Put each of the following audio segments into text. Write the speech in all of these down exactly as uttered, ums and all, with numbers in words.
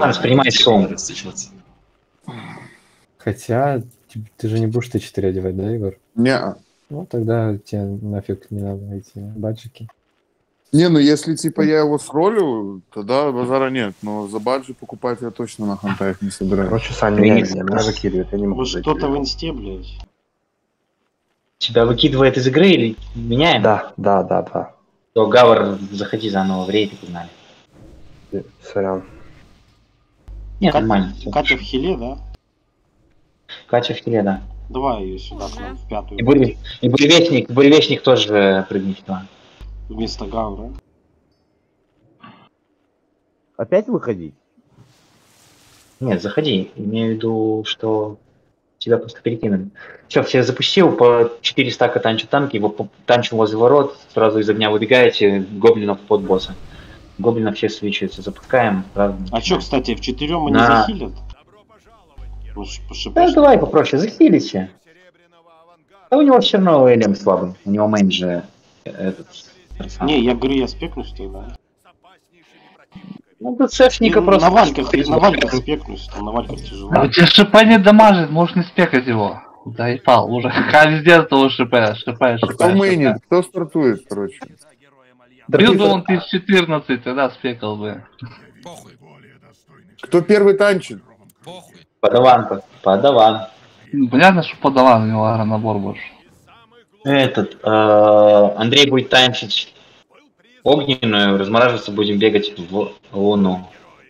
воспринимай сон. Хотя, ты же не будешь Т четыре одевать, да, Егор? Не. Ну, тогда тебе нафиг не надо эти баджики. Не, ну если типа я его сролю, тогда базара нет. Но за баджи покупать я точно на хантаях не собираюсь. Короче, Саня, меня, меня закидывает, я не могу. Что-то в инсте, блядь. Тебя выкидывает из игры или меняем? Да, да, да, да. То, Гавр, заходи заново в рейд и погнали. Сорян. Нет, Катя, нормально. Катя в хиле, да? Катя в хиле, да. Давай ее сюда, к нам, в пятую. И, бурь... и буревестник, буревестник тоже прыгнет сюда. Вместо Гавра. Опять выходить? Нет, заходи. Имею в виду, что тебя просто перекинули. Все, все запустил, по четыре стака танчу танки, его танчу возле ворот, сразу из огня выбегаете, гоблинов под босса. Гоблинов все свечиваются, запускаем. Сразу... А чё, кстати, в четырем они На... захилят? Да, давай попроще, захилите. Да у него все равно Элем слабый, у него мейн же этот... Не, я говорю, я спекнусь тогда. Ну, тут цефника ну, просто... На вальках, на вальках спекнусь, там на вальках тяжело. А у тебя ШП не дамажит, можешь не спекать его. Да и пал, уже ха везде того ШП, ШП, ШП. Кто мейнит, кто стартует, короче. Бил бы он тысяч четырнадцать, тогда спекал бы. Кто первый танчит? Подаван, подаван. Ну, понятно, что подаван, у него агронабор больше. Этот, э, Андрей будет танчить огненную, размораживаться будем бегать в луну.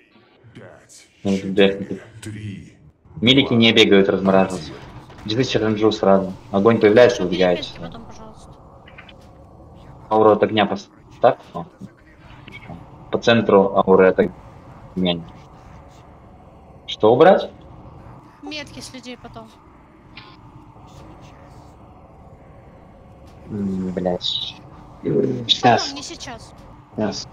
Милики не бегают размораживаться. Держите ренджу сразу. Огонь появляется, убегаете. Ауру от огня поставь. По центру ауры от огня. Что убрать? Метки с людей потом. Блять. Сейчас. Потом, не сейчас. Сейчас.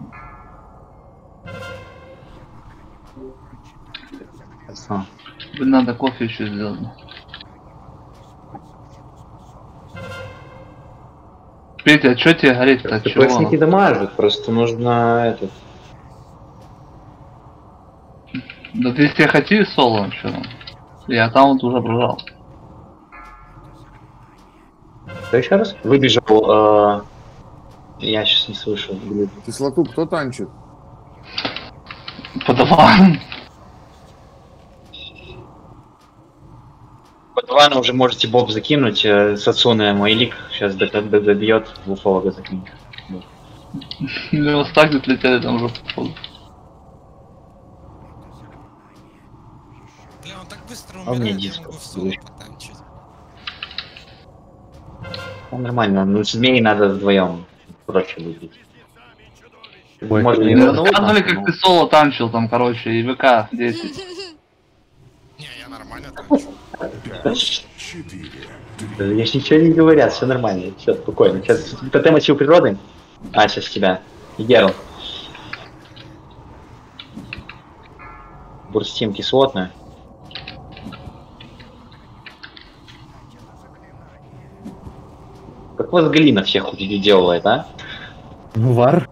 Сейчас. Надо кофе еще сделать. Петя, а что тебе гореть-то? ТПСники дамажат, просто нужно этот... Да ты если хотел соло, что там? Я там вот уже брал. Что еще раз? Выбежал, э... я сейчас не слышу. Кислоту кто танчит? Подаван. Подавана уже можете боб закинуть, э, Сацуна Майлик сейчас добьет, двухолога закинет. У него стаки отлетели там уже походу. А мне диско. Ну, нормально, ну змей надо вдвоем проще выпить. Ой, можно и рассказывали, как но... ты соло танчил там, короче, и ВК десять. Не, я нормально танчил. Я ж ничего не говорят, все нормально, все спокойно. Сейчас тотем сил природы. А, сейчас тебя. Герл. Бурстим кислотную. Как вас Галина всех делает, а? Ну, вар.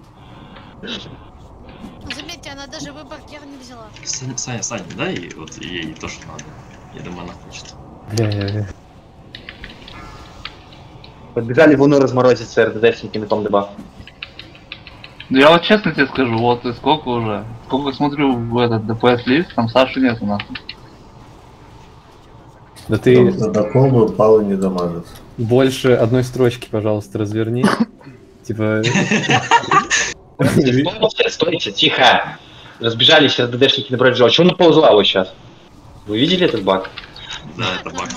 Заметьте, она даже выбор гер не взяла. Саня, Саня, да, и вот ей то, что надо. Я думаю, она хочет. Бля, я, я. Подбежали в луну разморозиться РДДшники на том дебаф. Ну я вот честно тебе скажу, вот и сколько уже. Сколько смотрю в этот ДПС лист, там Саши нету нахуй. Да ты... На таком палы не дамажит. Больше одной строчки, пожалуйста, разверни. Типа... Стойте, тихо! Разбежались РДДшники на броджо. А чего он наползла вот сейчас? Вы видели этот баг? Да, это баг.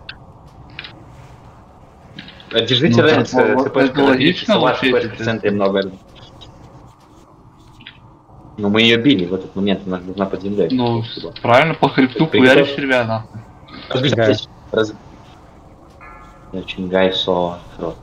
Держите рейнс, ТПшка, в центре много. Ну мы ее били в этот момент, она должна под землей. Ну, правильно, по хребту хуяришь червя, нахуй. Разбежались. Раз... Чингай, соло, фрот.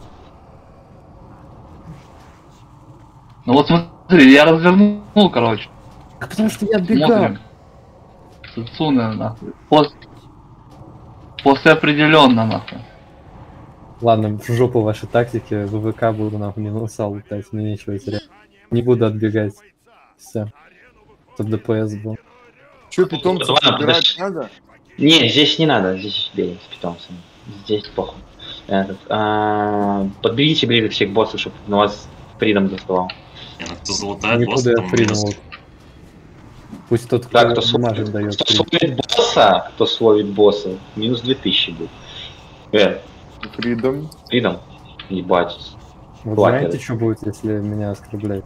Ну вот смотри, я развернул, короче. А потому что я отбегал. Сацуна, нахуй. Пос... После определенно, нахуй. Ладно, в жопу ваши тактики, в ВК буду нахуй минусал летать, мне нечего терять. Не буду отбегать. Все. Тут ДПС был. Че, питомцев Ладно, собирать подожди. надо? Не, здесь не надо, здесь бей с питомцами. Здесь похуй. Этот, а, подберите ближе всех боссов, чтобы на вас фридом доставал. Не, ну кто залутает босс, Никуда я там фридом. минус. Пусть тот, Да, кто кто, дамажит, кто, дает кто фридом. словит босса, кто словит босса, минус две тысячи будет. Э, Фридом. фридом? Ебать. Вот Хватит. знаете, что будет, если меня оскорблять?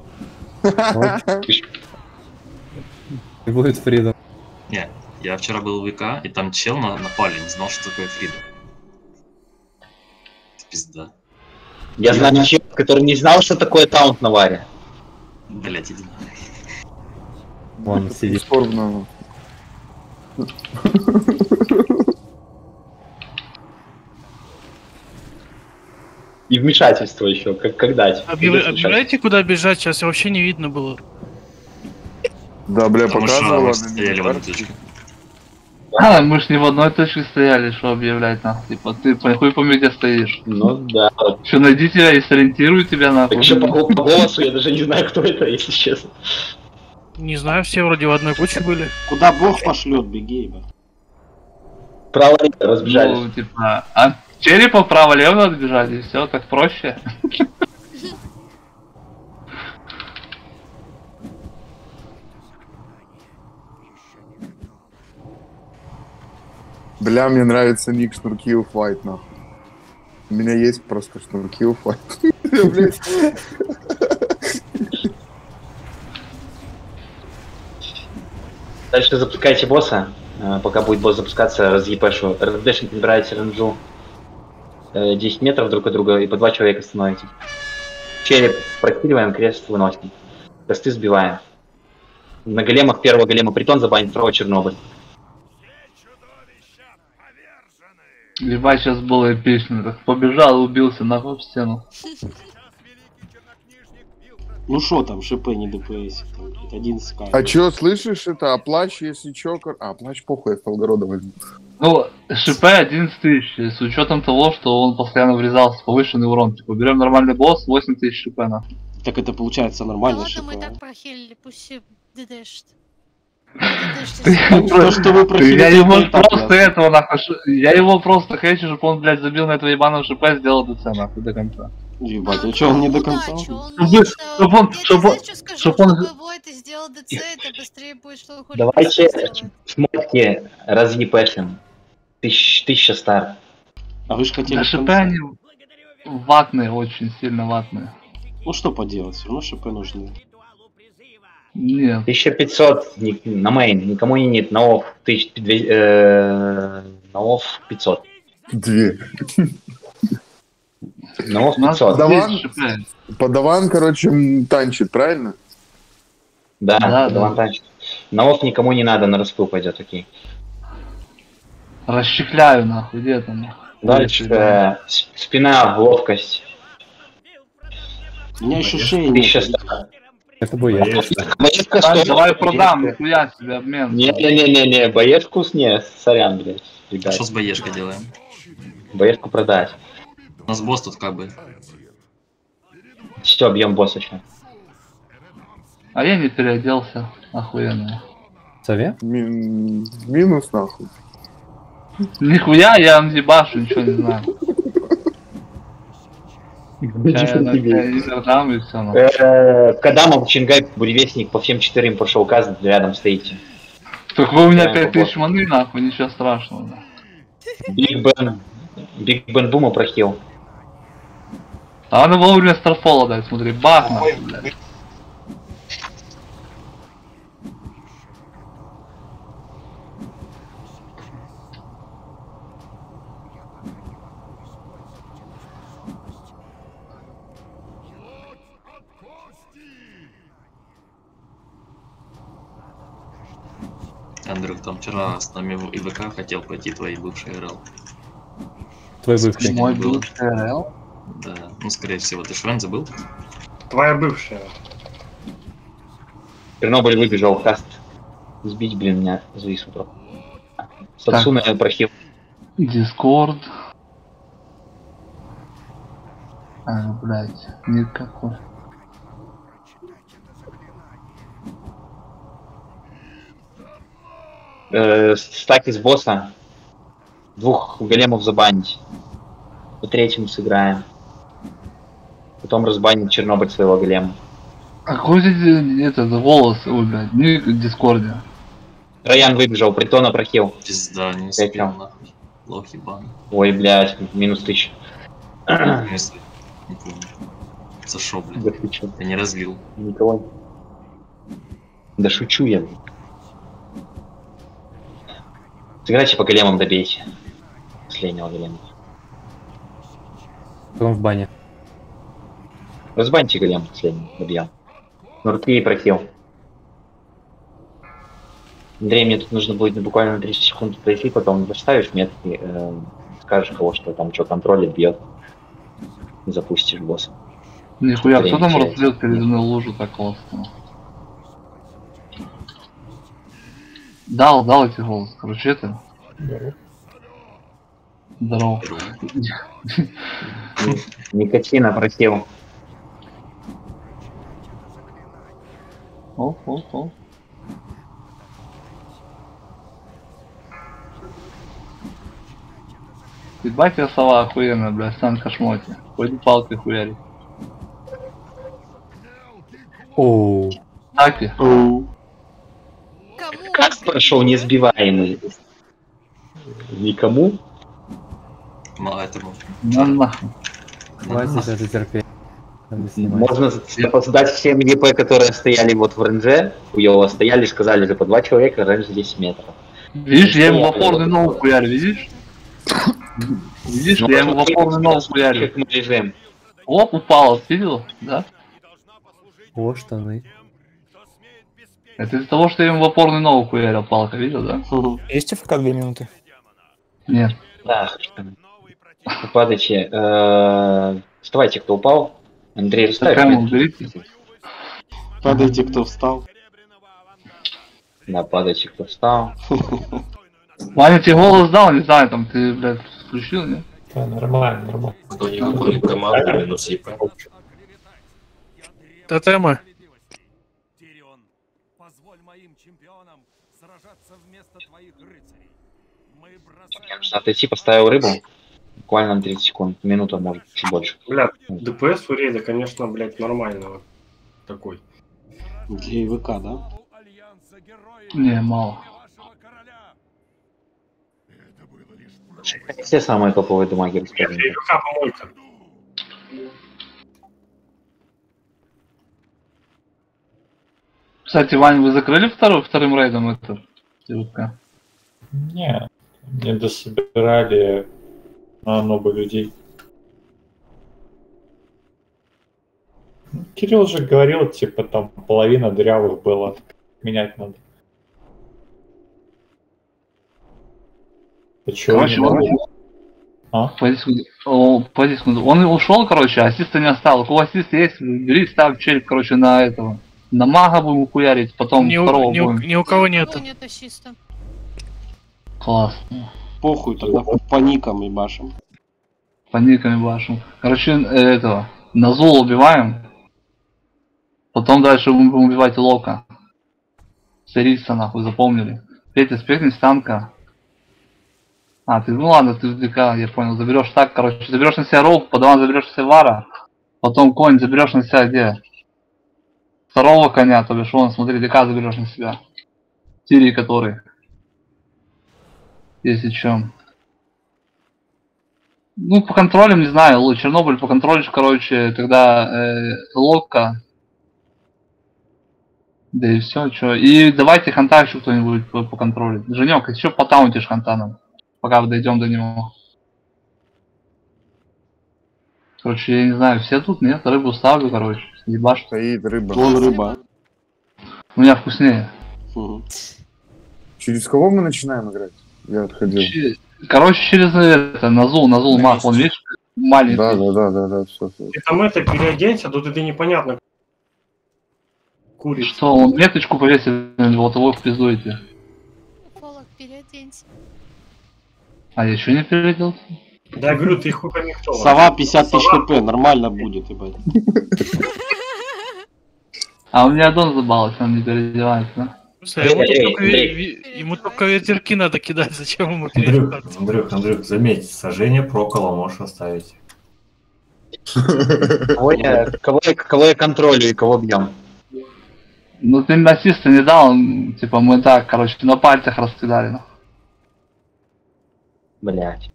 И будет фридом. Не, я вчера был в ВК, и там чел на, на пале не знал, что такое фридом. Пизда. Я знаю человека, который не знал, что такое таунт на варе. Блять, иди нахуй. Вон сидит. Скорбно. И вмешательство еще, как когда типа, Объяв... Объявляете, куда бежать? Сейчас вообще не видно было. Да, бля, Потому что показывала. мы стояли в одной точке. А, мы ж не в одной точке стояли, что объявлять нахуй. Типа, ты по хуй по где стоишь. Ну да. Что, найди тебя и сориентируй тебя нахуй. Так еще по, по голосу я даже не знаю, кто это, если честно. Не знаю, все вроде в одной куче были. Куда бог пошлет, беги, ебать. Право разбежались. Ну, типа, а черепа вправо-лево надо бежать, и все, так проще. Бля, мне нравится ник Шнурки у Файт, нахуй. У меня есть просто Шнурки у Файт. Дальше запускайте босса. Пока будет босс запускаться, разъепешу. РДшник набираете ренджу десять метров друг от друга и по два человека становитесь. Череп прокидываем, крест выносим. Косты сбиваем. На големах первого голема притон забанить, второго Чернобыль. Ебать, сейчас было эпично. Так побежал, убился нахуй в стену. Ну шо там, ШП не ДПС, там, блядь, одиннадцать ка. А чё, слышишь это? А плащ, если чё, кор... А, плащ похуй, я в Полгорода возьму. Ну, ШП одиннадцать тысяч, с учетом того, что он постоянно врезался, повышенный урон. Типа, берем нормальный босс, восемь тысяч ШП нахуй. Так это получается Да нормально, ладно, мы и ШП. так прохилили, пусть все ДДшит. То, что вы прохилили, Я его это и так просто ясно. этого нахуй, ш- я его просто хочу, чтобы он, блядь, забил на этого ебаного ШП, сделал ДЦ нахуй до конца. Ебать, а чё, он не до конца? Чтобы, чтобы он, чтобы, он- чтобы он... Его это сделал ДЦ, это быстрее будет, что он хочет. Давайте смотрите, разъепешим. Тысяч, тысяча стар. А вы же хотели Да в ШП конце. они ватные, очень сильно ватные. Ну что поделать, все равно ШП нужны. Нет. тысяча пятьсот ни- на мейн, никому не нет, на офф тысяча двести, э, на офф пятьсот. Две. На офф У нас пятьсот. Даван, здесь ШП. подаван, короче, м, танчит, правильно? Да, Да, да, да. да. На офф никому не надо, на распыл пойдет, окей. Расчехляю нахуй, где там нахуй? Дальше э, с- спина, ловкость. У меня еще шеи тысяча нет. стар. Это боец. Боевка Так, стоит. давай продам, нихуя себе обмен. Не-не-не-не, боец вкуснее, сорян, блядь, ребят. Что с боешкой делаем? Боевку продать. У нас босс тут как бы. Все, бьем босса еще. А я не переоделся, охуенно. Сове? Ми- минус, нахуй. Нихуя, я антибашу, ничего не знаю. Я там и все. Ну. Э, Кадамов, Чингай, буревестник, по всем четырем пошел указан, рядом стоите. Так вы у меня Да, пять вот. тысяч маны, нахуй, ничего страшного. Да. Биг Бен, Биг Бен Бума прохил. А надо вовремя старфола дать, смотри, бах нахуй, блядь. Андрюх, там вчера с нами в ИВК хотел пойти твой бывший РЛ. Твой бывший. Мой Был. бывший РЛ? Да, ну скорее всего, ты Швен забыл? Твоя бывшая. Чернобыль выбежал в каст. Сбить, блин, меня завис утро. Сацуна прохил. Дискорд. А, блядь, никакой. Э, стаки с босса. Двух големов забанить. По третьему сыграем. Потом разбанить Чернобыль своего голема. А какой здесь этот голос, ой, блядь, не в Дискорде. Раян выбежал, притона прохил. Пизда, не успел нахуй. Лох ебаный. Ой, блядь, минус тысяча. Если... Не помню. За шо, блядь? Да ты чё? Я не развил. Никого. Да шучу я. Сыграйте по големам, добейте. Последнего голема. Потом в бане. Разбаньте голем последний, добьем. Нурки и прохил. Андрей, мне тут нужно будет буквально на тридцать секунд пройти, потом доставишь метки, э, скажешь кого, что там что контролит, бьет. И запустишь босса. Нихуя, кто там разлил передвиную лужу так классно? Дал, дал эти голос. Короче, это. Здорово. Никотина просил. Оп, оп, оп. Ебать я сова охуенная, бля, сам кошмоте. Пойду палкой хуярить. Оу. Таки. Как прошел несбиваемый? Никому? Ну, этому. Ну нахуй. Хватит это терпеть. Можно создать всем ЕП, которые стояли вот в ренже, хуёво стояли, сказали, за по два человека, рендж десять метров. Видишь, я ему в опорный ногу хуярю, видишь? Видишь, я ему в опорный ногу хуярю. Оп, упал, видел? Да? О, штаны. Это из-за того, что я ему в опорный ногу хуярил, палка, видел, да? Есть АФК две минуты? Нет. Да, падайте. Вставайте, кто упал. Андрей, расставь. Падайте, кто встал. Да, падайте, кто встал. Ваня, тебе голос дал, не знаю, там ты, блядь, включил, нет? Да, нормально, нормально. Кто не выходит команду, минус ЕП. Тотемы. Мне нужно отойти, поставил рыбу. Буквально на тридцать секунд. Минута, может, чуть больше. Бля, ДПС у рейда, конечно, блядь, нормального. Такой. Для ИВК, да? Не, мало. Все самые топовые дамаги расскажем. ИВК помойка. Кстати, Вань, вы закрыли второй, вторым рейдом это? ИВК? Не, не дособирали на много людей. Кирилл же говорил, типа там половина дырявых было. Менять надо. Почему? Короче, он... а? Пойди секунду. О, пойди секунду. Он ушел, короче, ассиста не осталось. У кого ассист есть, бери, ставь челик, короче, на этого. На мага будем хуярить, потом Ни, второго у, ни, будем. у, ни у кого нету. Нет ассиста. Классно. Похуй, тогда по никам и башим. По никам и башим. Короче, этого. Назул убиваем. Потом дальше будем убивать Лока. Сириса, нахуй, запомнили. Петя, спекнись танка. А, ты, ну ладно, ты в ДК, я понял, заберешь так, короче, заберешь на себя Роук, потом заберешь на себя Вара, потом конь заберешь на себя где? Второго коня, то бишь, вон, смотри, ДК заберешь на себя. Тири который. Если чем. Ну, по контролям, не знаю, Чернобыль по контролю, короче, тогда э, Локка. Да и все, что. И давайте ханта еще кто-нибудь по, по контролю. Женек, еще потаунтишь хантаном, пока дойдем до него. Короче, я не знаю, все тут, нет, рыбу ставлю, короче, ебашь. Стоит рыба. Вон рыба. У меня вкуснее. Угу. Через кого мы начинаем играть? Я отходил. Ч... Короче, через это, Назул, Назул, мах, он, видишь, маленький. Да, да, да, да, да, все, все. Ты там это переоденься, тут это непонятно. Курит. Что, он меточку повесит, вот его в пизду идти. Полок, переоденься. А я еще не переделал? Да, я говорю, ты хуй пойми кто. Сова пятьдесят тысяч хп, нормально будет, ебать. А у меня Дон забалась, он не переодевается, да? Слушай, ему, только, ве- ему только ветерки надо кидать, зачем ему Андрюх, переезжать? Андрюх, Андрюх, заметь, сожжение прокола можешь оставить. Кого я, кого, я, кого я контролю и кого бьем? Ну ты ассиста не дал, он, типа мы так, короче, на пальцах раскидали. Ну. Блять.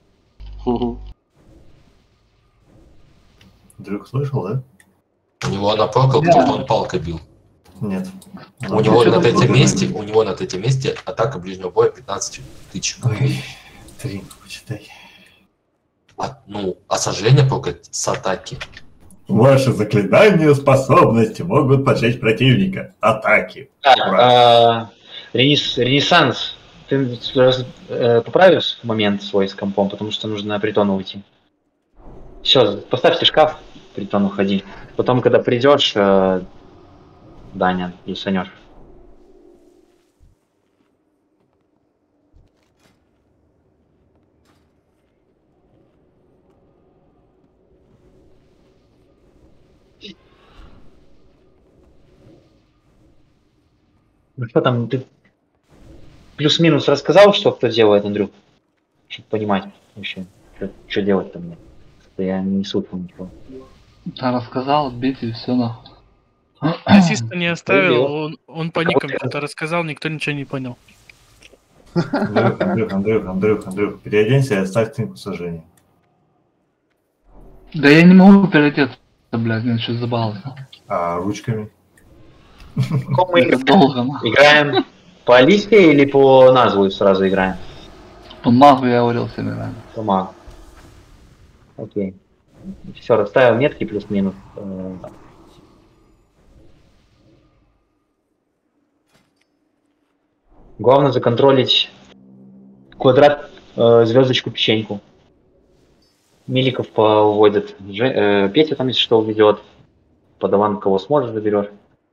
Андрюх, слышал, да? У него она прокол, Да. потому что он палкой бил. Нет. У него на третьем месте, у него на третьем месте атака ближнего боя пятнадцать тычек. Ой, три, почитай. А, ну, а сожжение прокол с атаки. Ваши заклинания способности могут поджечь противника. Атаки. Так, а, ренес- Ренессанс, ты раз- э, поправишь момент свой с компом, потому что нужно на притон уйти. Все, поставьте шкаф, в притон уходи. Потом, когда придешь, э, Даня, лисанешь. Ну что там, ты плюс-минус рассказал, что кто делает, Андрюх? Чтобы понимать вообще, что делать-то мне. Что я не слышал ничего. Да, рассказал, бейте и все нахуй. Ассиста не оставил, он, он по никам что-то рассказал, никто ничего не понял. Андрюх, Андрюх, Андрюх, Андрюх, Андрюх, переоденься и оставь книгу сожжения. Да я не могу переодеться, блядь, мне что забаловался. А ручками? Как мы Это долго, нахуй. играем по листе или по назву сразу играем? По магу я говорил всем играем. По магу. Окей. Все, расставил метки плюс-минус. Э, Главное законтролить квадрат, э, звездочку, печеньку. Миликов поводит. Же- э, Петя там, если что, уведет. Подаван кого сможешь, заберешь.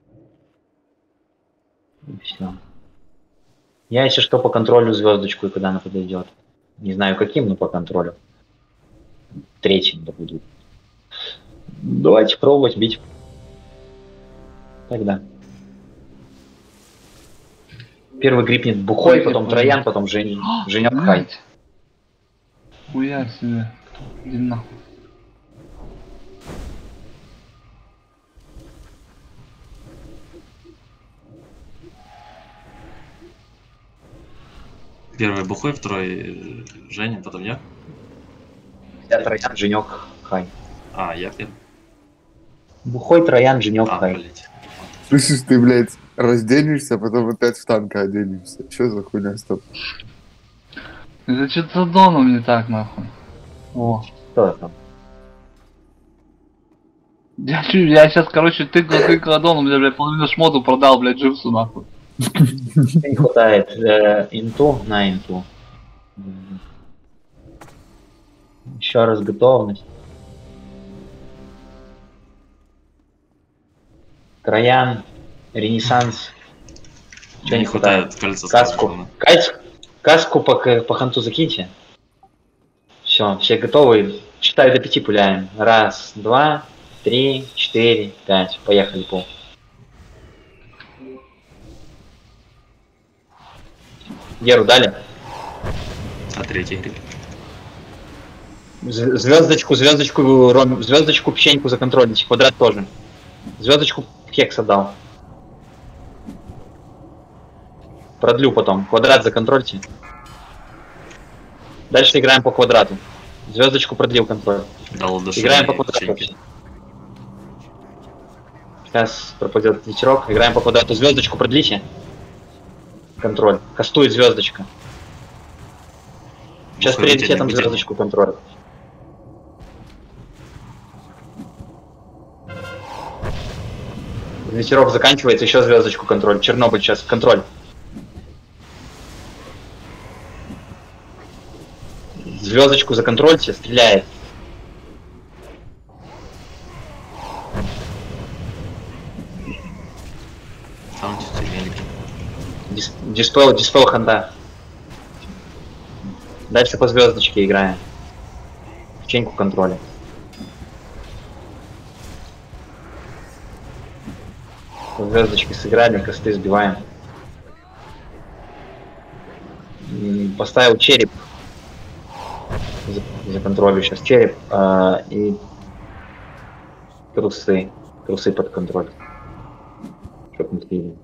И все. Я, если что, по контролю звездочку, и когда она подойдет. Не знаю каким, но по контролю. Третьим да буду. Давайте пробовать бить. Тогда. Первый грипнет Бухой, Ой, потом я Троян, понял. потом Жень, Женек Хай. Блядь. Хуя себе. Иди нахуй. Первый Бухой, второй Женя, потом я. Я Троян, Женек Хай. А, я первый. Бухой, Троян, Женек А, Хай. блядь. Слышишь, ты, блядь, разденешься, потом опять в танка оденешься. Что за хуйня, стоп? Это что-то с аддоном не так, нахуй. О. Что там? Я, чу- я сейчас, короче, тыкал, тыкал аддон, у меня, блядь, половину шмоту продал, блядь, джипсу, нахуй. Не хватает э, инту на инту. М. Еще раз готовность. Троян, Ренессанс. Чего не хватает? Кольца Каску. сразу. Кась- Каску по, к- по ханту закиньте. Все, все готовы. Считаю до пяти пуляем. Раз, два, три, четыре, пять. Поехали, пол. Геру дали? А третий гриб. З- Звездочку, звездочку, Ром, звездочку, печеньку законтролить. Квадрат тоже. Звездочку Хекса дал. Продлю потом. Квадрат законтрольте. Дальше играем по квадрату. Звездочку продлил контроль. Дал удушение, Играем по квадрату. печеньки. Сейчас пропадет ветерок. Играем по квадрату. Звездочку продлите. Контроль. Кастует звездочка. Сейчас Бухой приоритетом вытянет, звездочку контроль. Ветерок заканчивается, еще звездочку контроль. Чернобыль сейчас контроль. Звездочку законтрольте, стреляет. Таунтите великий. Дис- Диспел, диспел ханда. Дальше по звездочке играем. Печеньку контроля. По звездочке сыграли, косты сбиваем. Поставил череп. Законтролю сейчас череп. А, и трусы. Трусы под контроль. Чтоб не видели.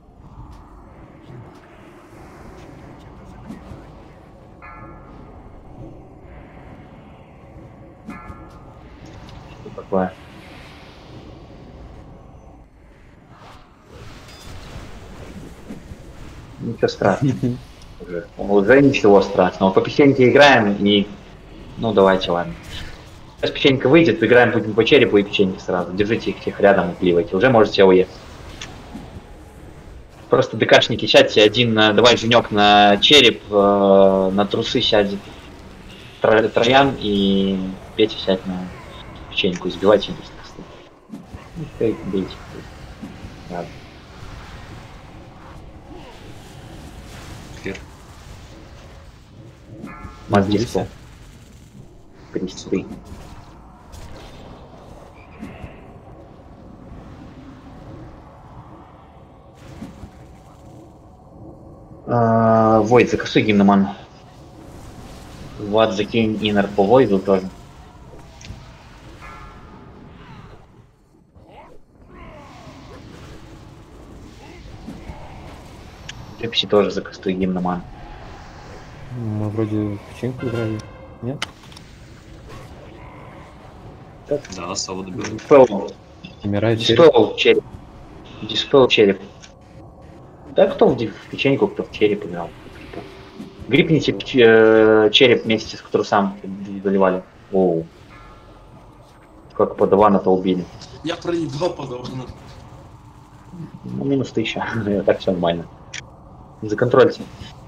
Что такое? Ничего страшного. Уже, уже ничего страшного. По печеньке играем и... Ну давайте, ладно. Сейчас печенька выйдет, играем будем по черепу и печеньке сразу. Держите их всех рядом и пливайте. Уже можете уехать. Просто ДКшники сядьте. Один, давай, Женек, на череп, э, на трусы сядет Тро, Троян, и Петя сядь на печеньку. Избивайте их. И бейте. Ладно. Мозги. Кресты. А, Войд, закасуй гимноман. Влад, закинь иннер по Войду тоже. Пепси тоже закастуй гимноман. Мы вроде печеньку играли. Нет? Да, соло добил. Диспел. Умирает Диспел череп. Диспел череп. Да кто в, в печеньку, кто в череп играл. Грипните э, череп вместе с трусам заливали. Оу. Как подавана-то убили. Я проебал подавана. Ну, минус тысяча. Так все нормально. Законтрольте.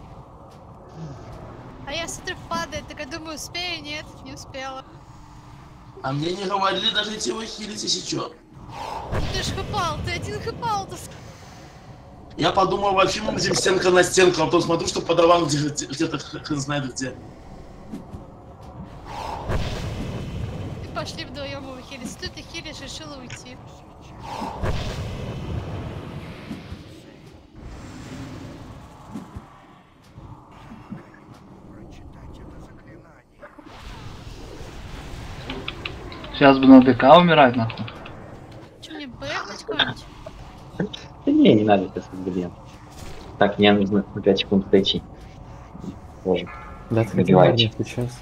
А я смотрю, падает, так я думаю, успею, нет, не успела. А мне не говорили даже идти его хилить, если чё. Ты ж хпал, ты один хпал, ты... Я подумал, вообще мы будем стенка на стенку, а потом смотрю, что подаван где-то, где-то хрен знает где. И пошли вдвоем его хилить. Ты ты хилишь, решила уйти. Сейчас бы на ДК умирать, нахуй. Че, мне бэкнуть куда-нибудь? Да не, не надо сейчас разберем. Так, мне нужно на пять секунд дойти. Боже. Да, ты Набивайте. сейчас.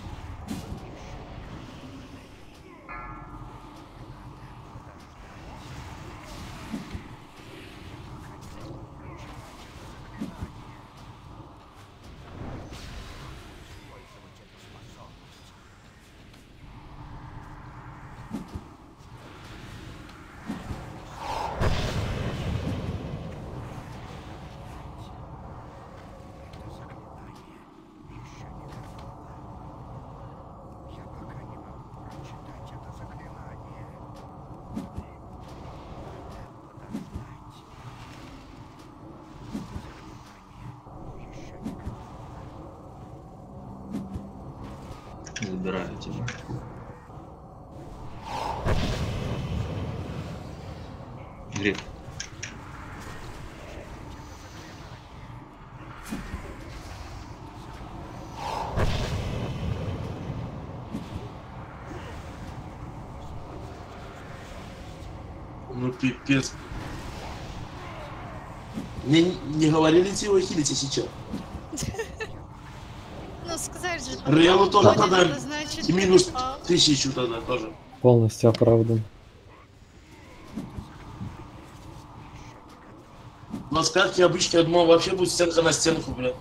Забираю тебя. Гриф. Ну пипец. Мне не говорили идти его хилить, если чё. Ну сказать же... Реалу тоже это тогда значит, и минус хпал. тысячу тогда тоже. Полностью оправдан. Но сказки обычно, я думал, вообще будет стенка на стенку, блядь.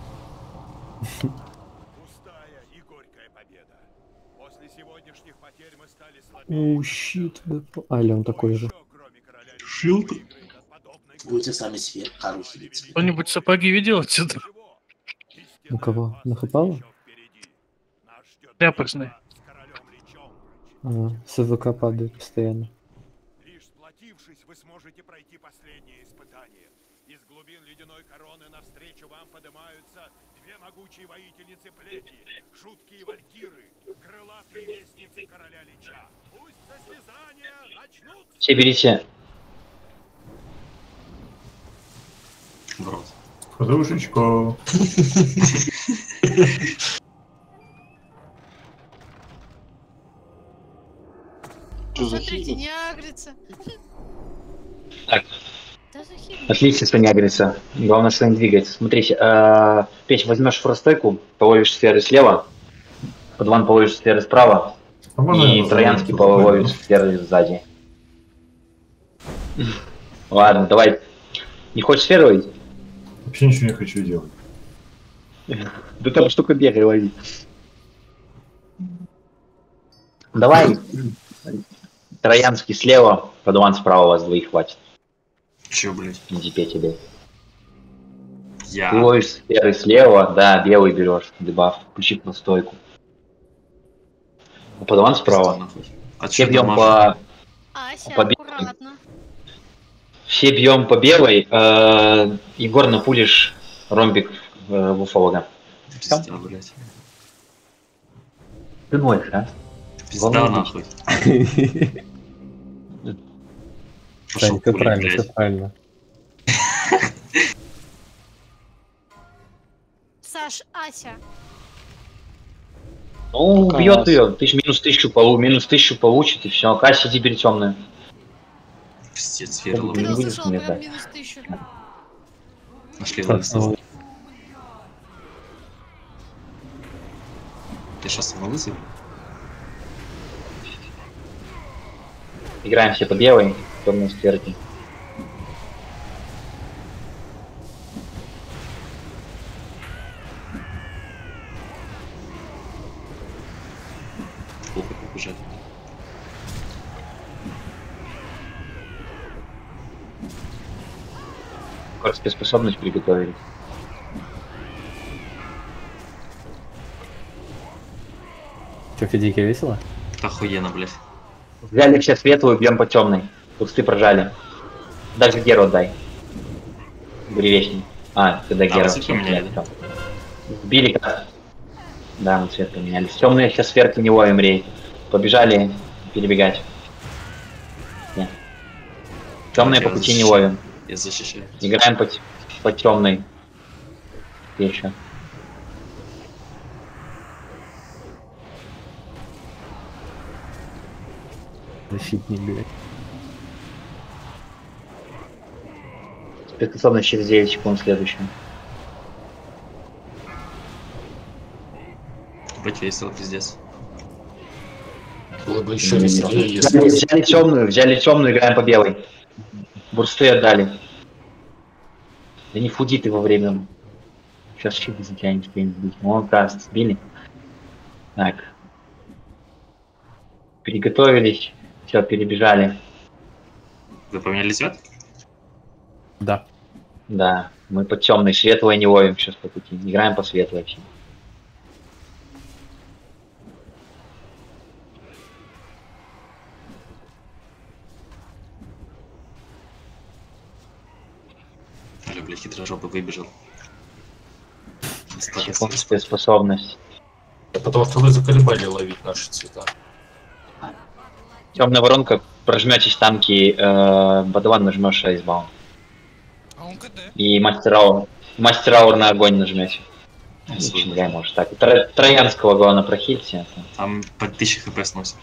Оу, щит. Али, он такой же. Шилд. Будете сами себе кару хилить. Кто-нибудь сапоги видел отсюда? У кого? Нахапало? Тряпочный. А, с АВК падает постоянно. Лишь сплотившись, вы сможете пройти последнее испытание. Из глубин ледяной короны навстречу вам поднимаются две могучие воительницы плети, жуткие валькиры, крылатые вестницы короля Лича. Пусть состязания начнутся. Все берите. В рот. Подушечку. Смотрите, не агрится. Так. Да захиль. Отлично, что не агрится. Главное, что не двигается. Смотрите, э, Печь, возьмешь фростойку, половишь сферы слева, подван половишь сферы справа, А можно и я троянский назову? половишь сферы сзади. Ладно, давай. Не хочешь сферу ловить? Вообще ничего не хочу делать. Да там штука бегай ловить. Давай. Троянский слева, подван справа, вас двоих хватит. Чё, блядь? Иди пей тебе. Я. Ты ловишь сферы слева, да, белый берешь, дебаф, включи настойку. А подван справа. А Все чё бьем дома? по, Ася, по белой. аккуратно. Все бьем по белой. Э, Егор, напулишь ромбик э, в уфолога. Пизда, блядь. Ты ноешь, а? Пизда нахуй. Сань, все правильно, все правильно. Саш, Ася. Ну, Пока бьет раз. ее. Ты ж минус тысячу полу, минус тысячу получит, и все. Кася теперь темная. Пиздец, сфера Не ловлю. будешь Слышал, мне прям дать. минус тысячу. Нашли Владислава. Ты сейчас его вызови? Играем все по белой, темные сферки. Плохо побежать. Как спецспособность приготовили. Че, Федейке весело? Охуенно, блядь. Взяли все светлую, бьем по темной. Кусты прожали. Даже Геру отдай. Буревестник. А, когда А, Геру. вы цвет поменяли, да? Сбили как. Да, мы цвет поменяли. Темные сейчас сферки не ловим, рей. Побежали перебегать. Нет. Темные по Я пути не защищаю. ловим. Я защищаю. Играем по, по темной. Еще. Защитник, блядь. Спецспособность через девять секунд следующая. Блять, весело, пиздец. Было бы еще веселее, Взяли, если... взяли темную, взяли темную, играем по белой. Бурсты отдали. Да не фуди ты во время. Сейчас щиты затянешь где-нибудь. Вон каст сбили. Так. Приготовились. Все, перебежали. Вы поменяли цвет? Да. Да. Мы по темной, светлой не ловим сейчас по пути. Играем по светлой вообще. Аля, блядь, хитрожопый выбежал. Секунд спецспособность. Потому что вы заколебали ловить наши цвета. Темная воронка, прожметесь танки, э, Бадаван нажмешь айсбаун. И мастер мастер на огонь нажмете. Играй, может так. Тро, троянского главное прохильте. Там по тысяче хп сносит.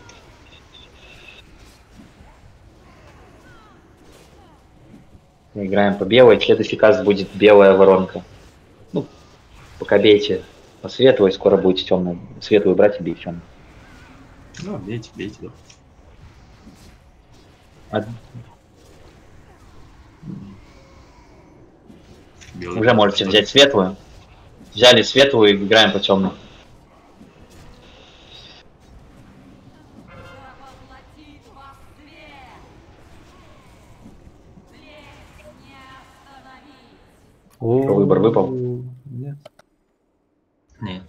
Играем по белой, следующий каст будет белая воронка. Ну, пока бейте по светлой, скоро будете темную. Светлую брать и бить темную. Ну, бейте, бейте, да. А... Белый. Уже можете взять светлую. Взяли светлую и играем по темной. О, Выбор выпал? Нет. Нет.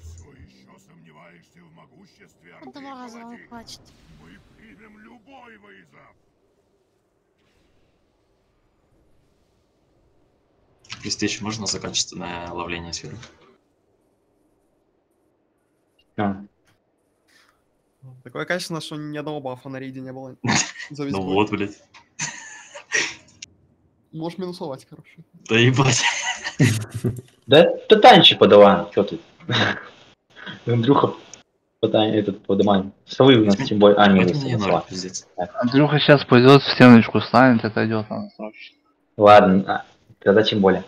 Одного раза вам хватит. Мы примем любой вызов. Престиж можно за качественное ловление сферы? А. Такое качественно, что ни одного бафа на рейде не было. За весь Ну бой. вот, блядь. Можешь минусовать, короче. Да ебать. Да это танчи подаван, что тут? Андрюха, подай- этот, подымай. Совы у нас тем более... А, нет, Возьми мне ноль, сова. пиздец. Андрюха сейчас пойдет в стеночку станет, отойдет она срочно. Ладно, а, тогда тем более.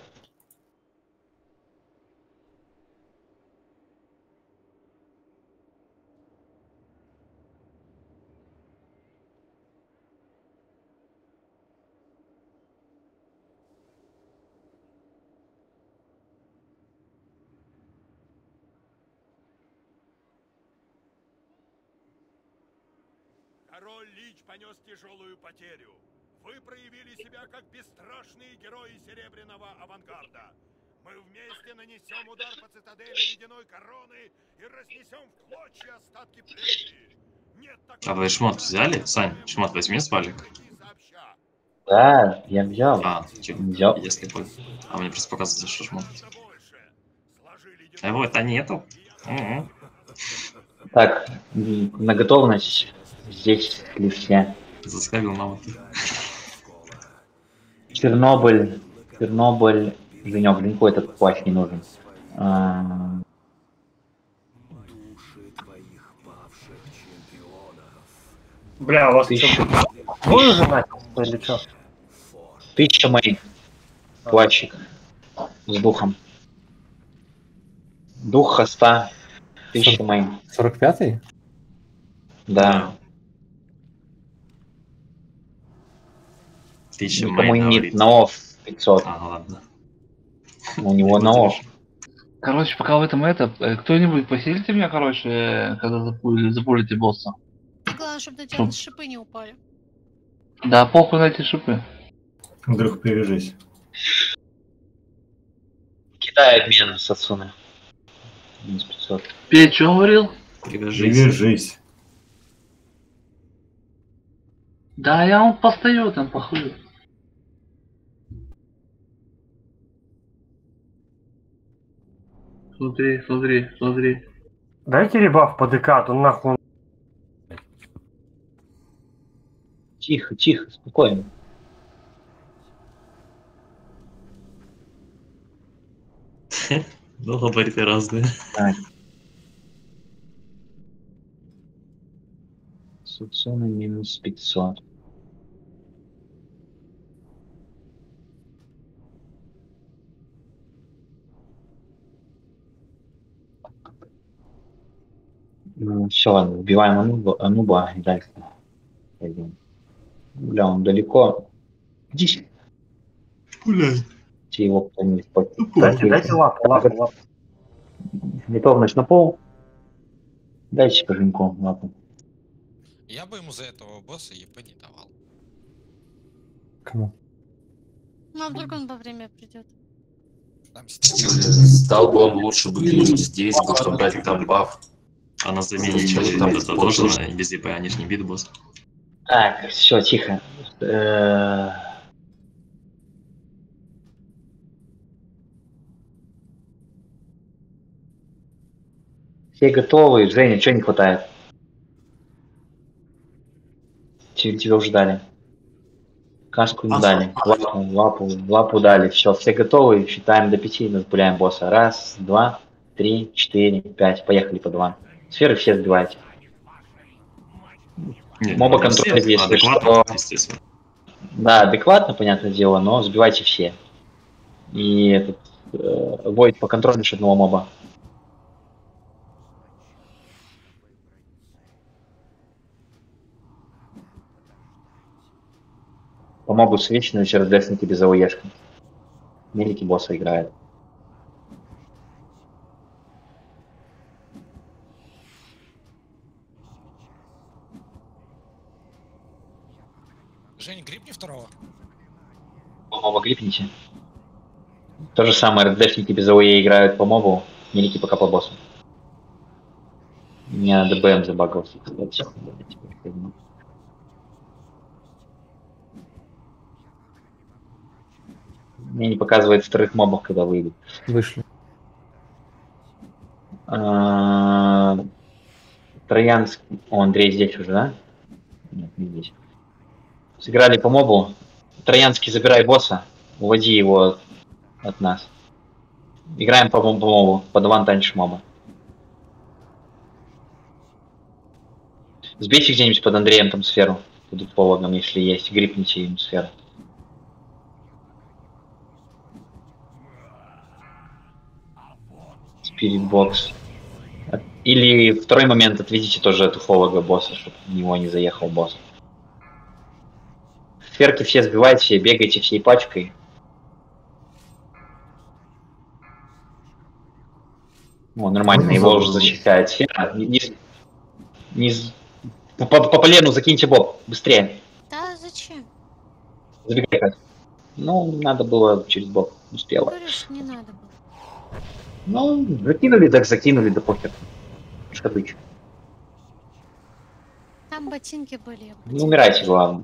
Король Лич понес тяжелую потерю. Вы проявили себя как бесстрашные герои Серебряного авангарда. Мы вместе нанесем удар по цитадели Ледяной Короны и разнесем в клочья остатки плети. Нет А вы шмот взяли? Сань, шмот возьми с валик. Да, я взял. А, чё, Взял. если бы. А мне просто показывается, что шмот. А вот, а нету. М-м. Так, м, на готовность. Здесь ли все? Заставил мама. Чернобыль. Чернобыль. Женек, Женьку этот плащ не нужен. А, Бля, у вас Тысяча. что, бой уже начал или что? Тысяча моих. Плащик. С духом. Дух хоста. Тысяча моих. сорок пятый? Да. Тысяча Никому мейн нет говорит. на офф пятьсот. А, ну ладно. У него на офф. Короче, пока в этом это, э, кто-нибудь посилите меня, короче, э, когда запули- запулите босса. Главное, чтобы на тебя Шо? шипы не упали. Да, похуй на эти шипы. Андрюх, привяжись. Кидай обмен с Ацуны. Минус пятьсот. Петь, что говорил? Привяжись. Привяжись. Да, я он постою там, похуй. Смотри, смотри, смотри. Дайте ребаф по ДК, а то нахуй. Тихо, тихо, спокойно. Ну, габариты разные. Так. С Ацуны минус пятьсот. Ну, все, ладно, убиваем Ануба, Ануба и дальше пойдем. Бля, он далеко. Иди. Гуляй. Те его кто-нибудь по- Дайте, по- дайте лапу, лапу, лапу. Готовность на пол. Дайте по Женьку лапу. Я бы ему за этого босса ЕП не давал. Кому? Ну, а вдруг он во время придет. Там Стал бы он лучше бы здесь, подобрать там баф. А на замене человек там это тоже на- без ИП, они ж не бит босс. Так, все, тихо. Э, Все готовы. Женя, чего не хватает? Тебе, тебя уже дали. Каску не дали. Лапу, лапу, лапу дали. Все, все готовы. Считаем до пяти, разбавляем босса. Раз, два, три, четыре, пять. Поехали по два. Сферы все сбивайте. Не, Моба не контроля, все, если адекватно, что. естественно. Да, адекватно, понятное дело, но сбивайте все. И этот э, Войд по контролю лишь одного моба. По мобу свечную через десятки без АОЕшки. Мелики босса играет. Жень, грипни второго. По мобу клипните. То же самое, РДшники без АОЕ играют по мобу, мелики пока по боссу. У меня ДБМ забагался, кстати. Мне не показывает вторых мобов, когда выйдут. Вышли. А, Троянский... О, Андрей здесь уже, да? Нет, не здесь. Сыграли по мобу. Троянский, забирай босса. Уводи его от нас. Играем по, по мобу. По два танчишь моба. Сбейте где-нибудь под Андреем там сферу. Под пологом, если есть. Грипните ему сферу. Спиритбокс. Или второй момент, отведите тоже от уфолога босса, чтобы в него не заехал босс. Сферки все сбивайте, бегайте всей пачкой. О, нормально, его уже защищает сфера. Не, не, не, по, по, по полену закиньте боб, быстрее. Да, зачем? Забегай, Кать. Ну, надо было через боб, успела. Говоришь, не надо было. Ну, закинули, так закинули, да похер. Что быть. Там ботинки были. Не умирайте, главное.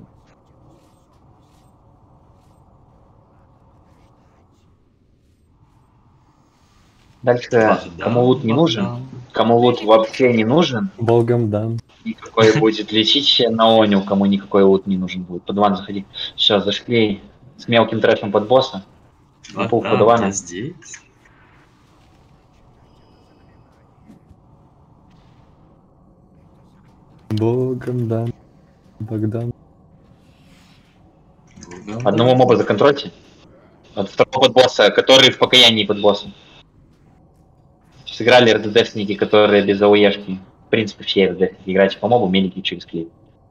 Дальше, кому лут не нужен, кому лут вообще не нужен, Богом дан. никакой будет лечить на Оню, кому никакой лут не нужен будет. Под ван заходи. Все, зашли с мелким трэшем под босса. На пул под вана. Здесь. Богом дан. Богдан. Одного моба законтрольте. От второго подбосса, который в покаянии под боссом. Сыграли РДДшники, которые без АОЕшки. В принципе, все РДДшники. Играйте по мобу, медики через клип.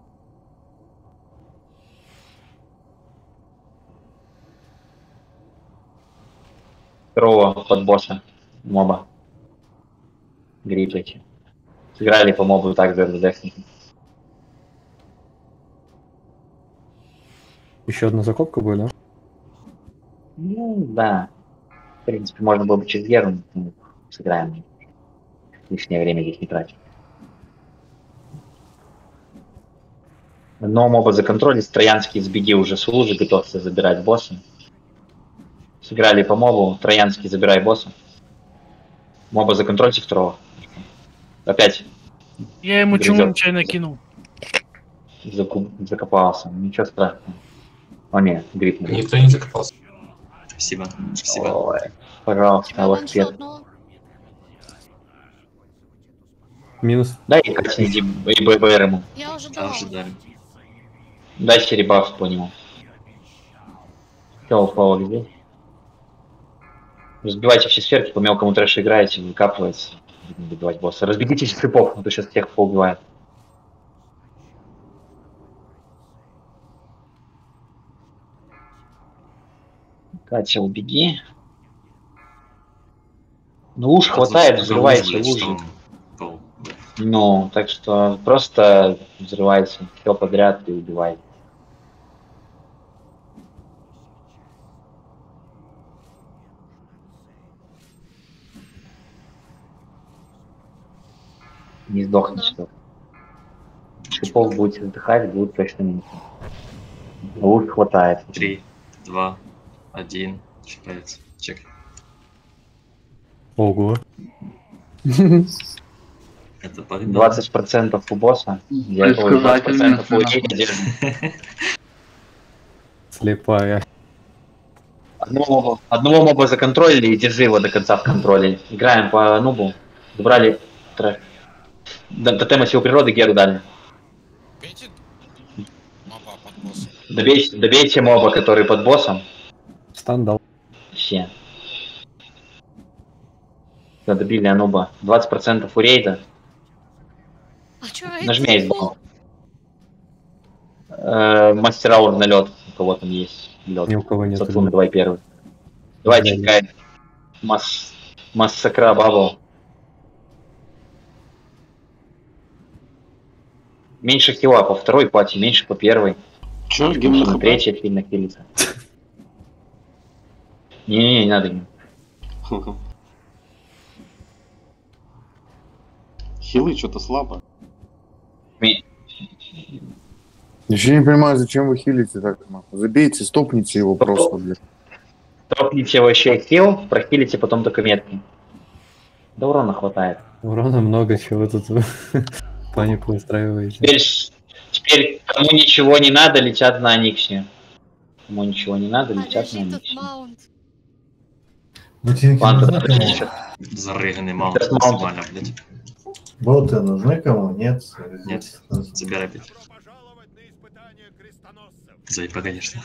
Второго подбосса моба. Грипайте. Сыграли по мобу также РДДшники. Еще одна закопка была? Ну, да. В принципе, можно было бы через Геру, ну, сыграем. Лишнее время здесь не тратим. Но моба законтролить, Троянский сбеги уже с лужи, готовься забирать босса. Сыграли по мобу, Троянский забирай босса. Моба законтрольте второго. Опять. Я ему чуму нечаянно кинул. Закуп... Закопался. Ничего страшного. О нет, грипп. Никто не закопался. Спасибо. Спасибо. Ой, пожалуйста, вот ответ. Минус. Дай Катя и ББР ему. Я уже дала. Дайте ребаф по нему. Все, упало здесь. Разбивайте все сферки, по мелкому трэшу играете, выкапывается. Добивать босса. Разбегитесь шипов, а то сейчас всех поубивает. Катя, убеги. Ну уж хватает, взрывайте лужи. Ну, так что просто взрывайте все подряд и убивайте. Не сдохнете. Да. Шипов будете вдыхать, будет точно минус. Луж хватает. Три, два, один. Считается. Чек. Ого. Это победа. двадцать процентов у босса. Я двадцать процентов у держи. Слепая. Одного моба, одного моба законтролили и держи его до конца в контроле. Играем по нубу. Забрали трэш. Тотема сил природы Геру дали. Добейте, добейте моба, который под боссом. Стандал. Все. Все, добили ануба. двадцать процентов у рейда. А чё, нажми избал. Э, мастер аур на лед. У кого там есть лед. Ни у кого нет. Сатун, давай первый. Давай чекай. Масс... Массакра бабл. Меньше хила по второй пати, меньше по первой. Чё, гимн на третьей сильно хилится. Не-не-не, не надо. Хилы что-то слабо. Еще не понимаю, зачем вы хилите так. Забейте, стопните его просто, блин. Стопните вообще хил, прохилите потом только метки. Да урона хватает. Урона много, чего тут панику устраиваете. Теперь, теперь кому ничего не надо, летят на Аниксе. Кому ничего не надо, летят на Аниксе. Ботинки Панта, нужны? Зарыганный маунт максимально, блядь. Боты нужны кому? Нет? Нет, забирай пять. За ИП, конечно.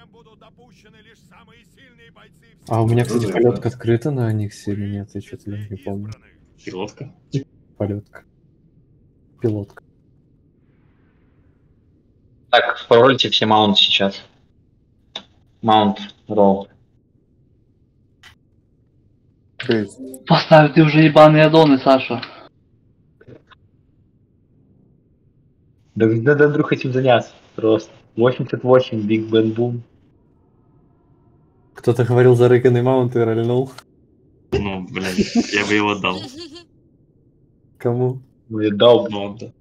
А у меня, кстати, полетка открыта на Аниксе или нет? Я что-то не помню. Пилотка? Полетка. Пилотка. Так, проролите все маунт сейчас. Маунт, ролл. Поставь ты уже ебаные аддоны, Саша. Да надо вдруг этим заняться. Просто. восемьдесят восемь, Big Ben Boom. Кто-то говорил за рыканный маунт и рольнул. Ну, блядь, я бы его отдал. Кому? Ну, я дал. Маунта.